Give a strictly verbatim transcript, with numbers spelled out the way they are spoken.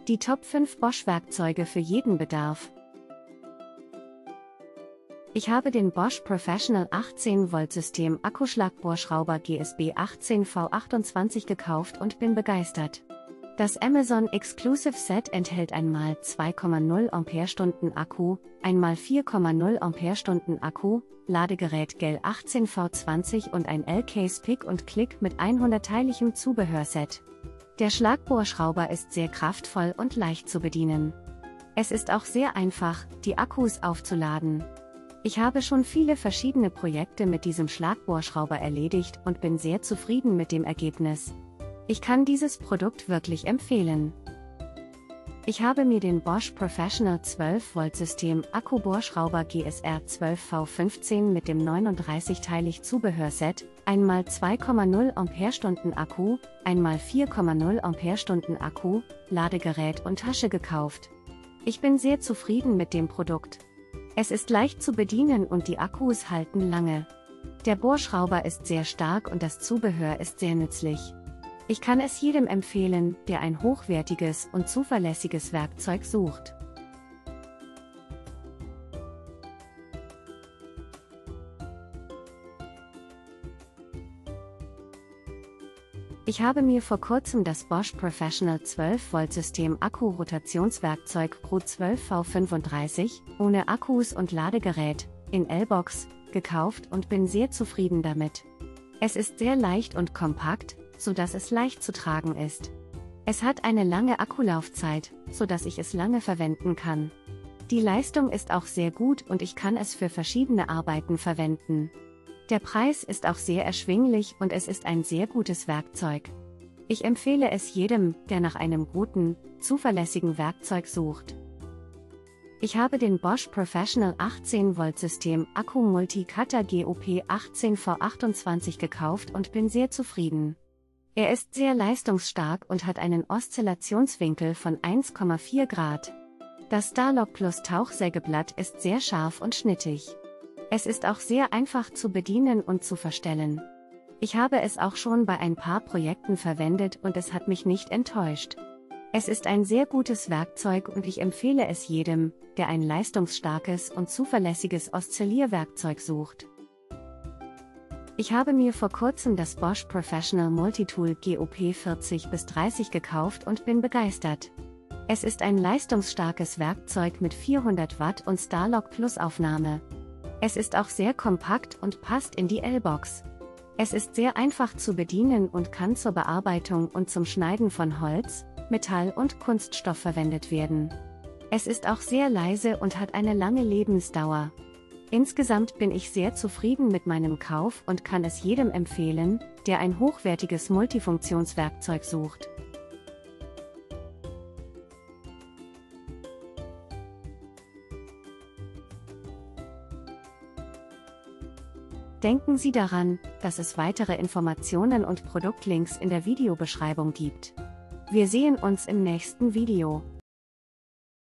Die Top fünf Bosch-Werkzeuge für jeden Bedarf. Ich habe den Bosch Professional achtzehn Volt System Akkuschlagbohrschrauber G S B achtzehn V achtundzwanzig gekauft und bin begeistert. Das Amazon Exclusive Set enthält ein zwei Komma null Ampere-Stunden Akku, ein vier Komma null Ampere-Stunden Akku, Ladegerät G E L achtzehn V zwanzig und ein L Case Pick und Click mit hundertteiligem Zubehörset. Der Schlagbohrschrauber ist sehr kraftvoll und leicht zu bedienen. Es ist auch sehr einfach, die Akkus aufzuladen. Ich habe schon viele verschiedene Projekte mit diesem Schlagbohrschrauber erledigt und bin sehr zufrieden mit dem Ergebnis. Ich kann dieses Produkt wirklich empfehlen. Ich habe mir den Bosch Professional zwölf Volt System Akkubohrschrauber G S R zwölf V fünfzehn mit dem neununddreißig-teilig Zubehörset, ein zwei Komma null Ampere-Stunden Akku, ein vier Komma null Ampere-Stunden Akku, Ladegerät und Tasche gekauft. Ich bin sehr zufrieden mit dem Produkt. Es ist leicht zu bedienen und die Akkus halten lange. Der Bohrschrauber ist sehr stark und das Zubehör ist sehr nützlich. Ich kann es jedem empfehlen, der ein hochwertiges und zuverlässiges Werkzeug sucht. Ich habe mir vor kurzem das Bosch Professional zwölf Volt System Akku-Rotationswerkzeug Pro zwölf V fünfunddreißig, ohne Akkus und Ladegerät, in L-Box, gekauft und bin sehr zufrieden damit. Es ist sehr leicht und kompakt, sodass es leicht zu tragen ist. Es hat eine lange Akkulaufzeit, sodass ich es lange verwenden kann. Die Leistung ist auch sehr gut und ich kann es für verschiedene Arbeiten verwenden. Der Preis ist auch sehr erschwinglich und es ist ein sehr gutes Werkzeug. Ich empfehle es jedem, der nach einem guten, zuverlässigen Werkzeug sucht. Ich habe den Bosch Professional achtzehn Volt System Akku Multi-Cutter G O P achtzehn V achtundzwanzig gekauft und bin sehr zufrieden. Er ist sehr leistungsstark und hat einen Oszillationswinkel von eins Komma vier Grad. Das Starlock Plus Tauchsägeblatt ist sehr scharf und schnittig. Es ist auch sehr einfach zu bedienen und zu verstellen. Ich habe es auch schon bei ein paar Projekten verwendet und es hat mich nicht enttäuscht. Es ist ein sehr gutes Werkzeug und ich empfehle es jedem, der ein leistungsstarkes und zuverlässiges Oszillierwerkzeug sucht. Ich habe mir vor kurzem das Bosch Professional Multitool G O P vierzig bis dreißig gekauft und bin begeistert. Es ist ein leistungsstarkes Werkzeug mit vierhundert Watt und Starlock Plus Aufnahme. Es ist auch sehr kompakt und passt in die L-Box. Es ist sehr einfach zu bedienen und kann zur Bearbeitung und zum Schneiden von Holz, Metall und Kunststoff verwendet werden. Es ist auch sehr leise und hat eine lange Lebensdauer. Insgesamt bin ich sehr zufrieden mit meinem Kauf und kann es jedem empfehlen, der ein hochwertiges Multifunktionswerkzeug sucht. Denken Sie daran, dass es weitere Informationen und Produktlinks in der Videobeschreibung gibt. Wir sehen uns im nächsten Video.